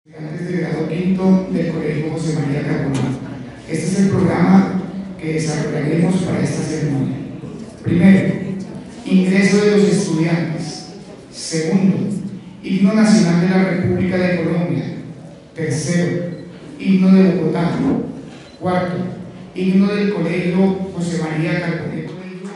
Estudiantes de grado quinto del Colegio José María Carbonell. Este es el programa que desarrollaremos para esta ceremonia. Primero, ingreso de los estudiantes. Segundo, himno nacional de la República de Colombia. Tercero, himno de Bogotá. Cuarto, himno del Colegio José María Carbonell.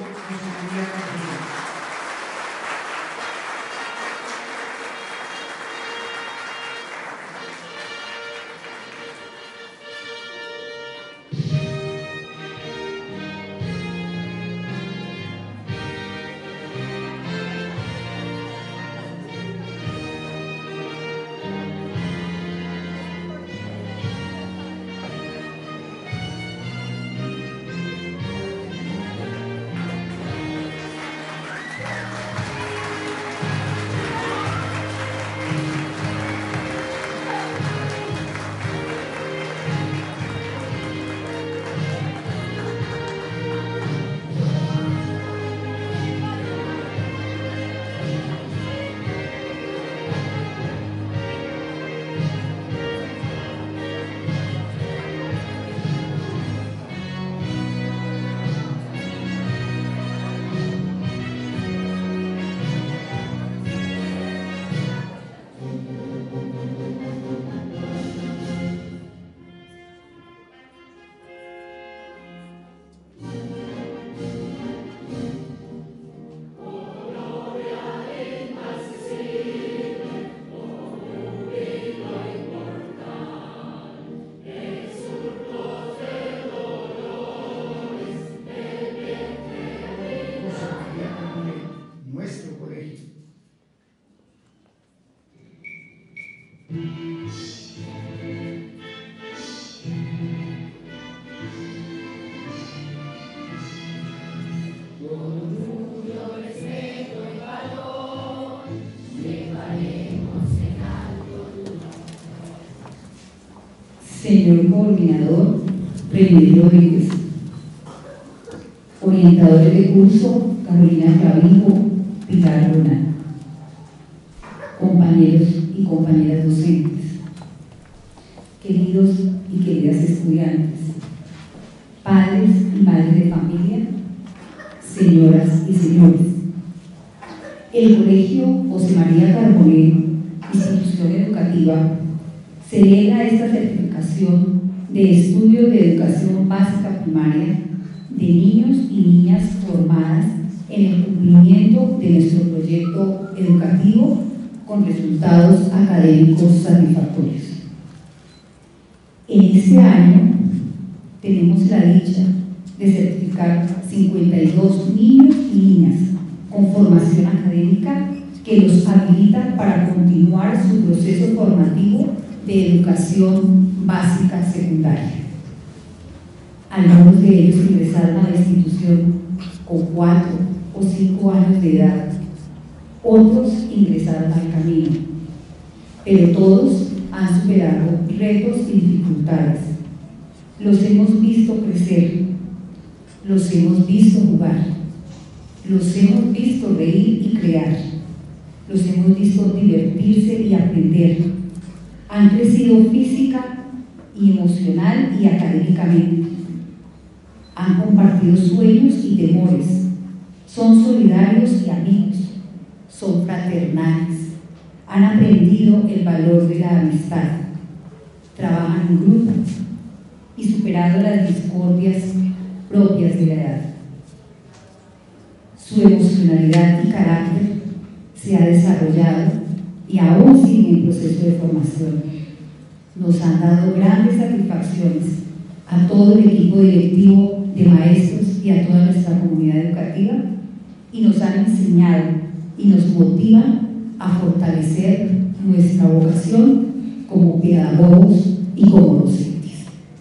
Señor Coordinador René Rodríguez, orientadores de curso Carolina Clavijo, Pilar Luna, compañeros y compañeras docentes, queridos y queridas estudiantes, padres y madres de familia, señoras y señores. El Colegio José María Carbonell, institución educativa, celebra esta certificación de estudios de educación básica primaria de niños y niñas formadas en el cumplimiento de nuestro proyecto educativo con resultados académicos satisfactorios. En este año tenemos la dicha de certificar 52 niños y niñas con formación académica que los habilita para continuar su proceso formativo de educación básica secundaria. Algunos de ellos ingresaron a la institución con 4 o 5 años de edad, otros ingresaron al camino, pero todos han superado retos y dificultades. Los hemos visto crecer, los hemos visto jugar, los hemos visto reír y crear, los hemos visto divertirse y aprender. Han crecido física y emocional y académicamente. Han compartido sueños y temores. Son solidarios y amigos. Son fraternales. Han aprendido el valor de la amistad. Trabajan en grupo y superado las discordias propias de la edad. Su emocionalidad y carácter se ha desarrollado y aún sigue en proceso de formación. Nos han dado grandes satisfacciones a todo el equipo directivo de maestros y a toda nuestra comunidad educativa, y nos han enseñado y nos motivan a fortalecer nuestra vocación como pedagogos y como docentes.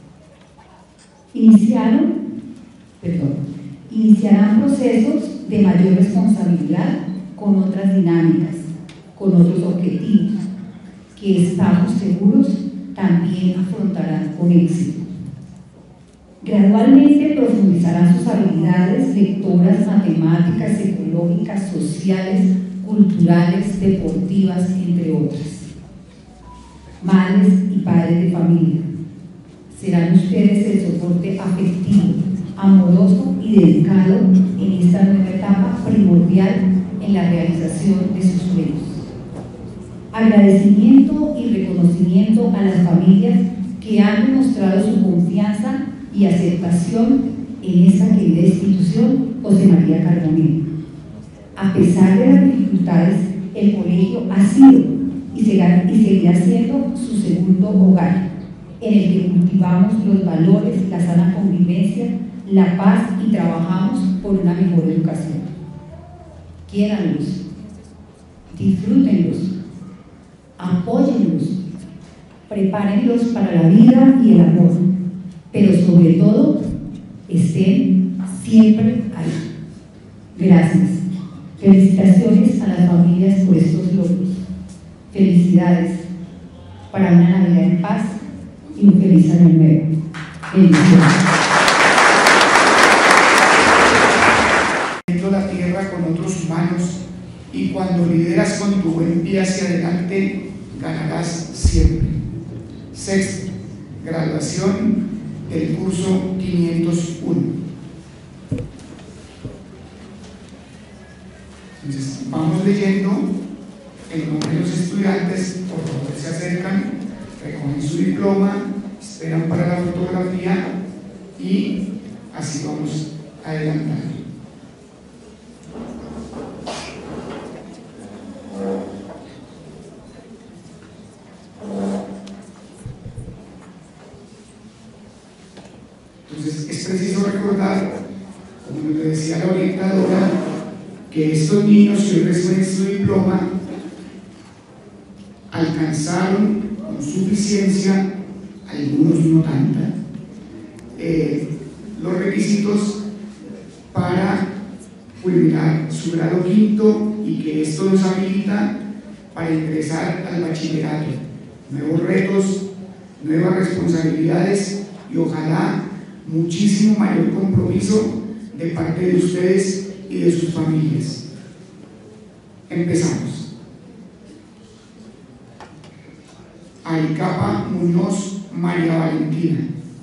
Iniciarán procesos de mayor responsabilidad con otras dinámicas, con otros objetivos, que estamos seguros también afrontarán con éxito. Gradualmente profundizarán sus habilidades lectoras, matemáticas, ecológicas, sociales, culturales, deportivas, entre otras. madres y padres de familia. Serán ustedes el soporte afectivo, amoroso y dedicado en esta nueva etapa primordial en la realización de sus sueños. Agradecimiento y reconocimiento a las familias que han demostrado su confianza y aceptación en esta querida institución José María Carbonell. A pesar de las dificultades, el colegio ha sido y seguirá siendo su segundo hogar, en el que cultivamos los valores, la sana convivencia, la paz y trabajamos por una mejor educación. Quiéranlos, disfrútenlos, apóyenlos, prepárenlos para la vida y el amor, pero sobre todo, estén siempre ahí. Gracias. Felicitaciones a las familias por estos logros. Felicidades para una Navidad en paz y un feliz año nuevo. Bendiciones. La tierra con otros humanos, y cuando lideras con tu buen pie hacia adelante, ganarás siempre. Sexto, graduación del curso 501. Entonces, vamos leyendo el nombre de los estudiantes. Por favor, se acercan, recogen su diploma, esperan para la fotografía y así vamos adelantando. Entonces, es preciso recordar, como le decía la orientadora, que estos niños que hoy reciben su diploma alcanzaron con suficiencia, algunos no tanta, los requisitos para culminar su grado quinto, y que esto los habilita para ingresar al bachillerato. Nuevos retos, nuevas responsabilidades y ojalá muchísimo mayor compromiso de parte de ustedes y de sus familias. Empezamos. Alicapa Muñoz María Valentina.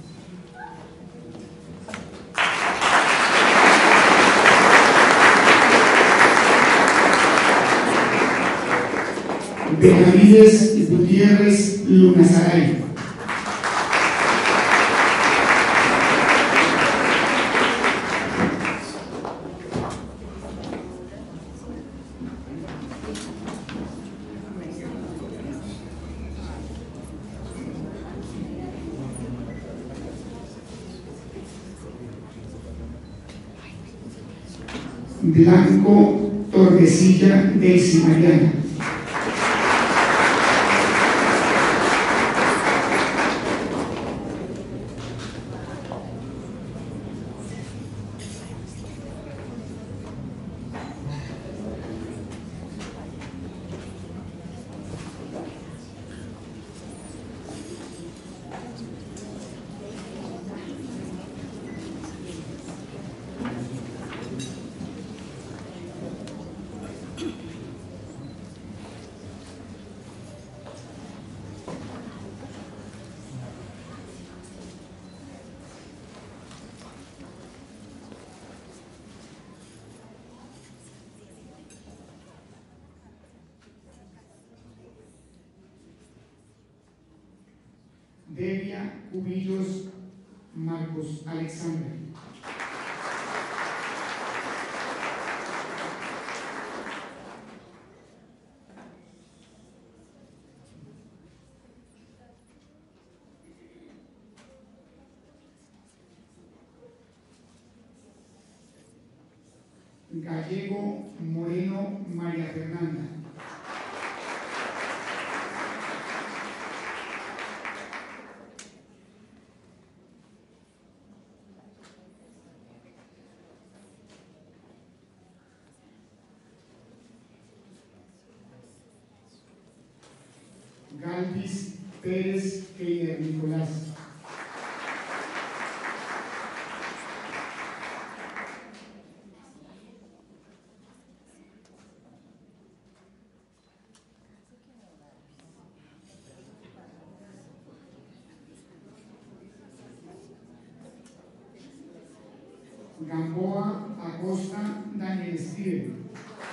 Benavides Gutiérrez Lunazaray. Blanco Torrecilla Delcy Mariana. Devia Cubillos Marcos Alexander. Gallego Moreno María Fernanda. Galvis Pérez Keider Nicolás. Gamboa Acosta Daniel Steven.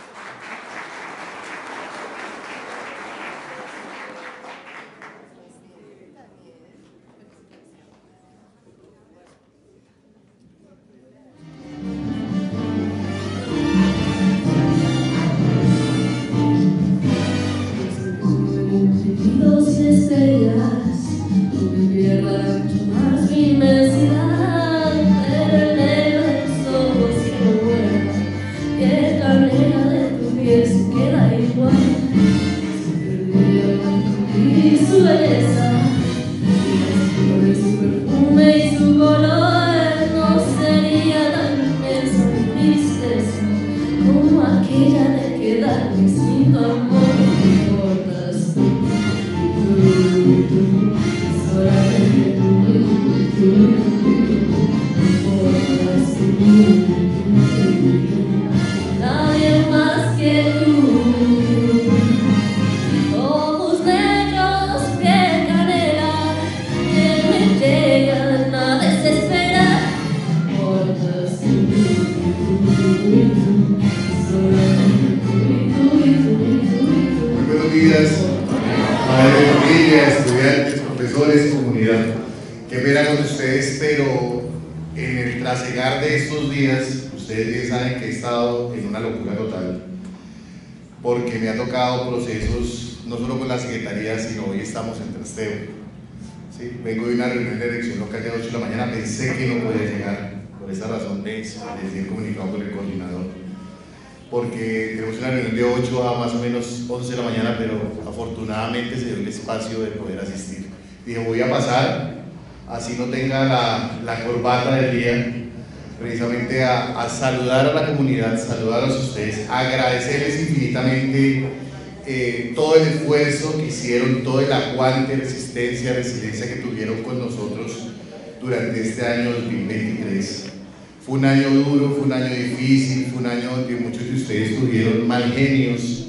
Dos estrellas, no me pierda mucho más mi inmensidad, pero el negro de tus ojos que no vuela, y el canela de tu piel se queda igual. Se perdió y su belleza, y su perfume y su color, no sería tan inmensa mi tristeza como aquella de quedarme sin tu amor. Nadie más que tú, ojos negros, piel canela, que me llegan a desesperar. Importas tú, Muy buenos días, padres de familia, estudiantes, profesores, comunidad. Qué pena con ustedes, pero en el trasegar de estos días, ustedes bien saben que he estado en una locura total, porque me ha tocado procesos, no solo con la Secretaría, sino hoy estamos en trasteo. ¿Sí? Vengo de una reunión de elección local de 8 de la mañana, pensé que no podía llegar, por esa razón les he comunicado con el coordinador, porque tenemos una reunión de 8 a más o menos 11 de la mañana, pero afortunadamente se dio el espacio de poder asistir. Dije, voy a pasar, así no tenga la corbata del día, precisamente a saludar a la comunidad, saludarlos a ustedes, agradecerles infinitamente todo el esfuerzo que hicieron, todo el aguante, resistencia, resiliencia que tuvieron con nosotros durante este año 2023. Fue un año duro, fue un año difícil, fue un año donde muchos de ustedes tuvieron mal genios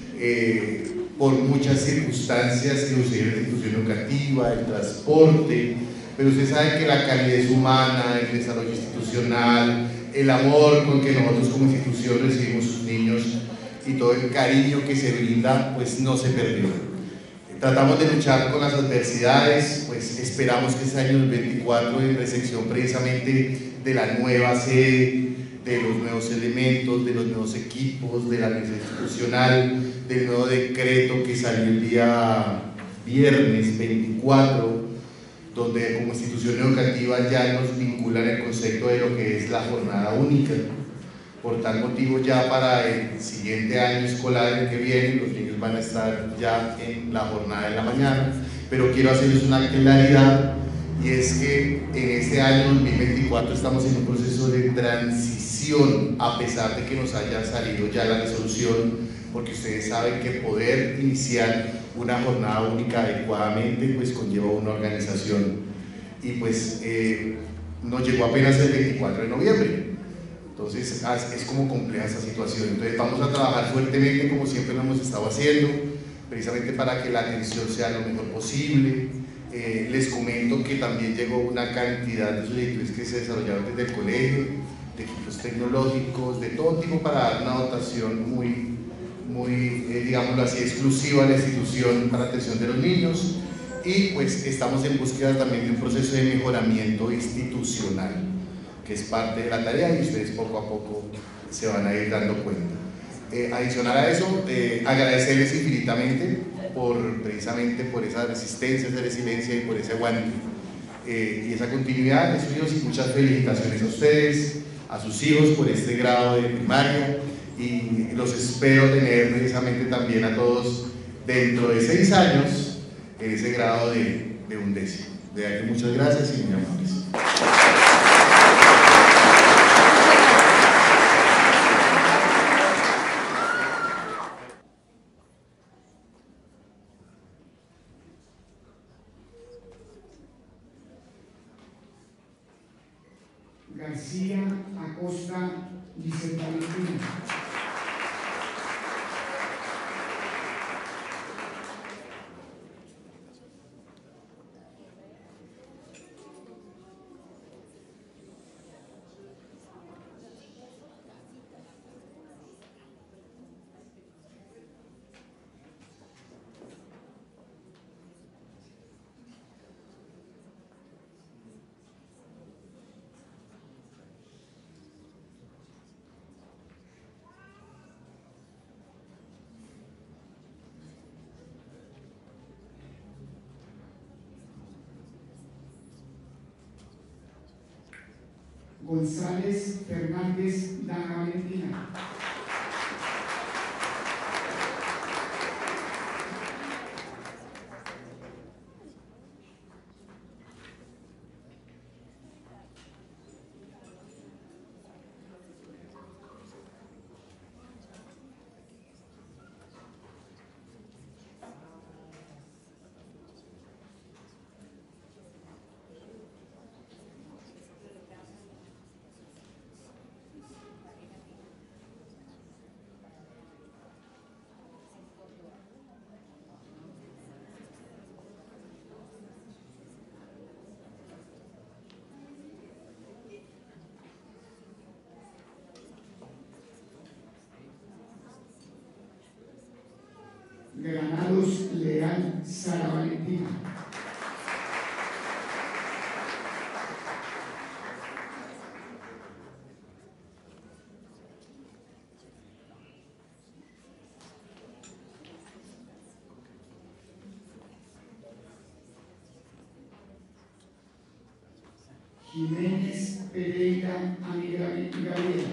por muchas circunstancias que sucedieron en la institución educativa, el transporte, pero ustedes saben que la calidez humana, el desarrollo institucional, el amor con que nosotros como institución recibimos a sus niños y todo el cariño que se brinda, pues no se perdió. Tratamos de luchar con las adversidades, pues esperamos que este año 2024, en recepción precisamente de la nueva sede, de los nuevos elementos, de los nuevos equipos, de la mesa institucional, del nuevo decreto que salió el día viernes 24, donde como institución educativa ya nos vinculan el concepto de lo que es la jornada única. Por tal motivo, ya para el siguiente año escolar, el que viene, los niños van a estar ya en la jornada de la mañana, pero quiero hacerles una claridad, y es que en este año 2024 estamos en un proceso de transición, a pesar de que nos haya salido ya la resolución, porque ustedes saben que poder iniciar una jornada única adecuadamente pues conlleva una organización, y pues nos llegó apenas el 24 de noviembre. Entonces es como compleja esa situación. Entonces vamos a trabajar fuertemente como siempre lo hemos estado haciendo, precisamente para que la atención sea lo mejor posible. Les comento que también llegó una cantidad de solicitudes que se desarrollaron desde el colegio, de equipos tecnológicos, de todo tipo, para dar una dotación muy digámoslo así, exclusiva a la institución para atención de los niños. Y pues estamos en búsqueda también de un proceso de mejoramiento institucional, que es parte de la tarea, y ustedes poco a poco se van a ir dando cuenta. Adicional a eso, agradecerles infinitamente precisamente por esa resistencia, esa resiliencia y por ese aguante y esa continuidad de sus hijos, y muchas felicitaciones a ustedes, a sus hijos por este grado de primaria, y los espero tener precisamente también a todos dentro de 6 años en ese grado de 11º. De ahí, muchas gracias y muy amables. García Acosta Giselle Valentina. González Fernández Dana Valentina. Granados Leal Sara Valentina. Jiménez Pereira Amiga Gabriela.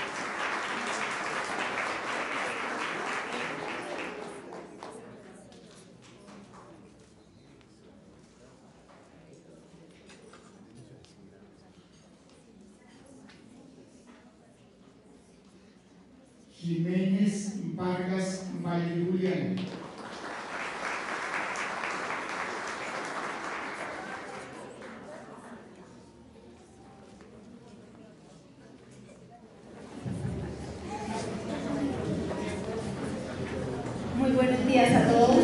Jiménez Vargas Valle Julián. Muy buenos días a todos.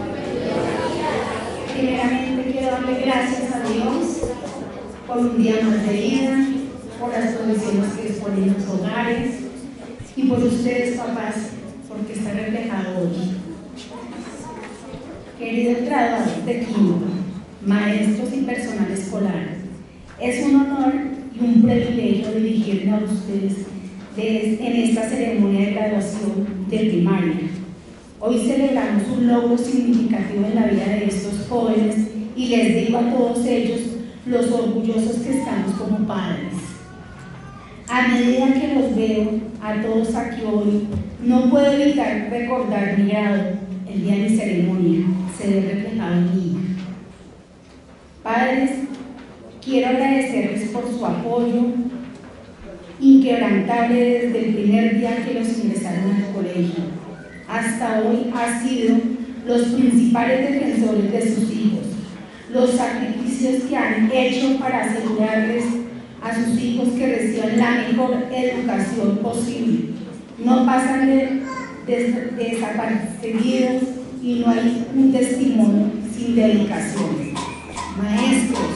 Primeramente quiero darle gracias a Dios por un día más de vida, por las condiciones que exponen en los hogares y por ustedes, papás, porque está reflejado hoy. Queridos graduados de quinto, maestros y personal escolar, es un honor y un privilegio dirigirme a ustedes en esta ceremonia de graduación de primaria. Hoy celebramos un logro significativo en la vida de estos jóvenes y les digo a todos ellos los orgullosos que estamos como padres. A medida que los veo a todos aquí hoy, no puedo evitar recordar mi grado, el día de mi ceremonia, se ve reflejado en mí. Padres, quiero agradecerles por su apoyo inquebrantable desde el primer día que los ingresaron al colegio. Hasta hoy han sido los principales defensores de sus hijos, los sacrificios que han hecho para asegurarles a sus hijos que reciban la mejor educación posible. No pasan desapercibidos y no hay un testimonio sin dedicación. Maestros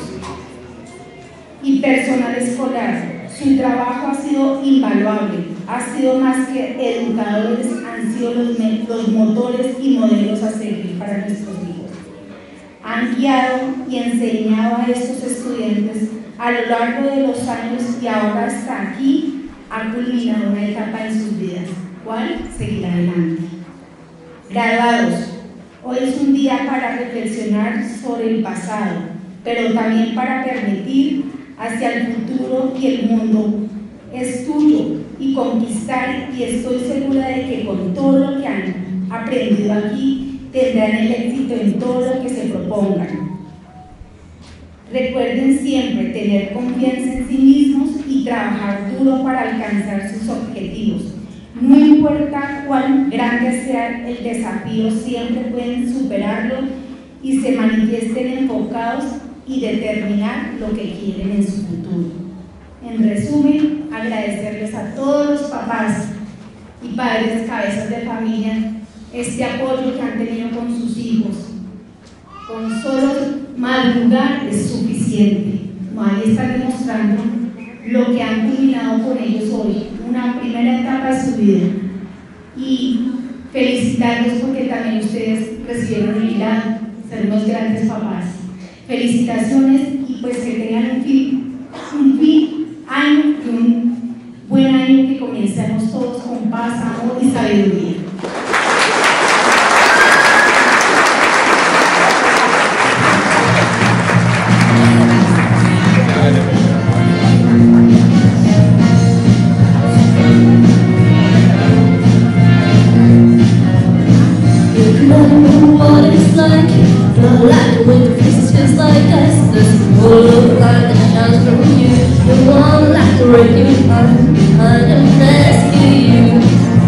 y personal escolar, su trabajo ha sido invaluable, ha sido más que educadores, han sido los motores y modelos a seguir para nuestros hijos. Han guiado y enseñado a estos estudiantes a lo largo de los años y ahora hasta aquí ha culminado una etapa en sus vidas. ¿Cuál? Seguir adelante. Graduados, hoy es un día para reflexionar sobre el pasado, pero también para permitir hacia el futuro y el mundo es tuyo y conquistar, y estoy segura de que con todo lo que han aprendido aquí tendrán el éxito en todo lo que se propongan. Recuerden siempre tener confianza en sí mismos y trabajar duro para alcanzar sus objetivos. No importa cuán grande sea el desafío, siempre pueden superarlo y se manifiesten enfocados y determinar lo que quieren en su futuro. En resumen, agradecerles a todos los papás y padres, cabezas de familia, este apoyo que han tenido con sus hijos. Con solo madrugar es suficiente. Ahí están demostrando lo que han culminado con ellos hoy, una primera etapa de su vida. Y felicitarlos porque también ustedes recibieron el grado, ser unos grandes papás. Felicitaciones y pues que tengan un fin año y un buen año, que comencemos todos con paz, amor y sabiduría. like not like when the face feels like ice. There's a wall of light that shines from you. You want like the rain you find behind a rescue you.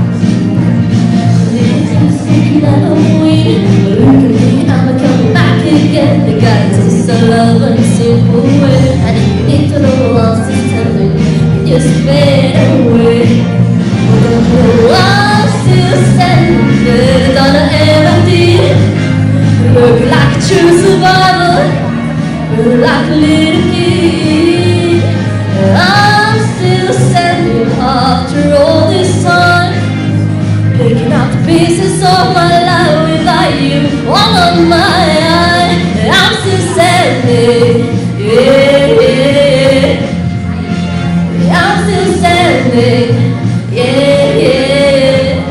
Thinking that I'm weak, but look at me, I'm coming back again. The guy takes a love in a simple way, and if you need to know what I'm still telling you, just fade away. Oh, I'm still standing on an empty. Look like a true survivor, look like a little kid. I'm still standing after all this time, picking up the pieces of my life without you all on my eye. I'm still standing, yeah, yeah. I'm still standing, yeah, yeah.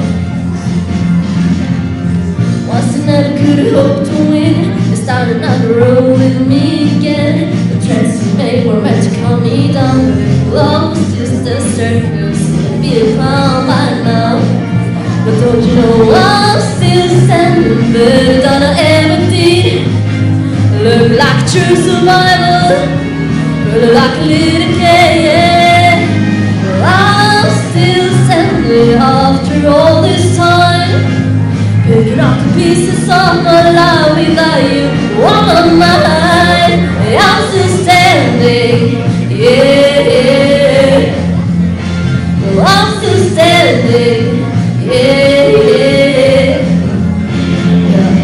Once another could hope to win, and start another road with me again. The trends you made were meant to calm me down, but love was just a circus, and be a clown by now. But don't you know I'm still standing better than I ever did. Look like a true survivor, look like a little kid, yeah. I'm still standing after all this time, picking up the pieces of my life without you all on my mind. I'm still standing, yeah, yeah. I'm still standing, yeah, yeah, yeah.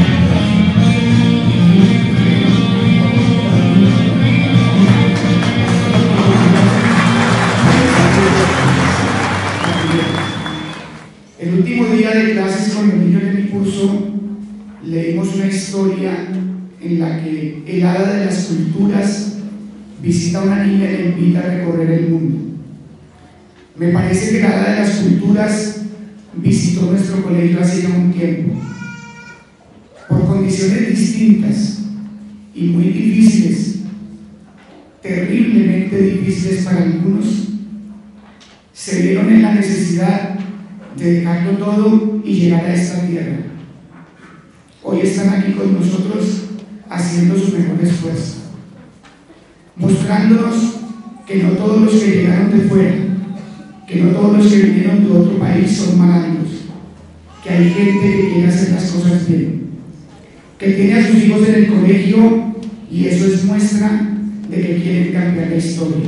El último día de clases con los niños de mi curso leímos una historia en la que el hada de las culturas visita a una niña y le invita a recorrer el mundo. Me parece que el hada de las culturas visitó nuestro colegio hace ya un tiempo. Por condiciones distintas y muy difíciles, terriblemente difíciles para algunos, se vieron en la necesidad de dejarlo todo y llegar a esta tierra. Hoy están aquí con nosotros haciendo su mejor esfuerzo, mostrándonos que no todos los que llegaron de fuera, que no todos los que vinieron de otro país son malos, que hay gente que quiere hacer las cosas bien, que tiene a sus hijos en el colegio y eso es muestra de que quieren cambiar la historia.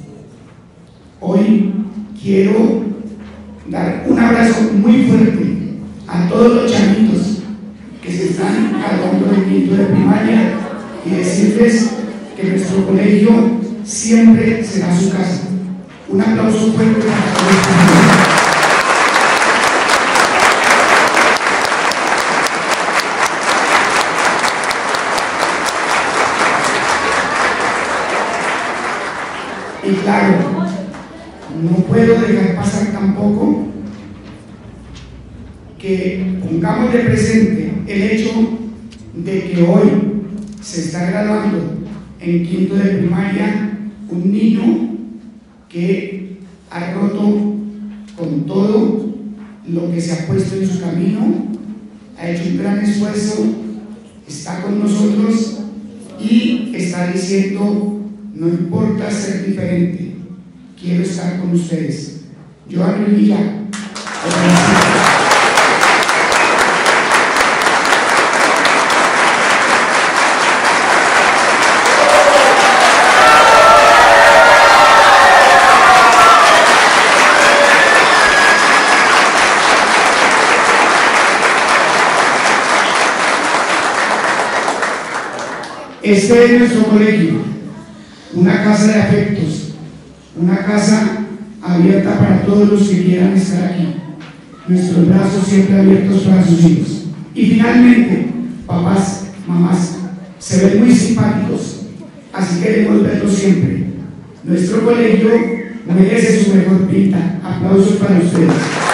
Hoy quiero dar un abrazo muy fuerte a todos los chamitos que se están graduando del quinto de primaria y decirles que nuestro colegio siempre será su casa. Un aplauso fuerte para todos ustedes. Y claro, no puedo dejar pasar tampoco que pongamos de presente el hecho de que hoy se está graduando en quinto de primaria un niño que ha roto con todo lo que se ha puesto en su camino, ha hecho un gran esfuerzo, está con nosotros y está diciendo: no importa ser diferente, quiero estar con ustedes. Joan Villa. Este es nuestro colegio, una casa de afectos, una casa abierta para todos los que quieran estar aquí, nuestros brazos siempre abiertos para sus hijos. Y finalmente, papás, mamás, se ven muy simpáticos, así queremos verlos siempre. Nuestro colegio merece su mejor pinta. Aplausos para ustedes.